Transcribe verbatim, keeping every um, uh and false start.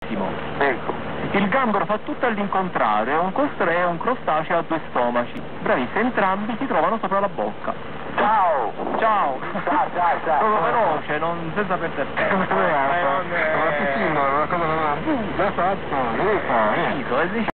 velocissimo. Ecco. Il gambero fa tutto all'incontrario, è un, costre- è un crostaceo a due stomaci. Bravissimi, entrambi si trovano sopra la bocca. Ciao! Ciao! Ciao, ciao, ciao! Proprio veloce, non, senza perdere tempo. Ma Eh, non, una cosa non ha già fatto, non lo fa, eh. eh,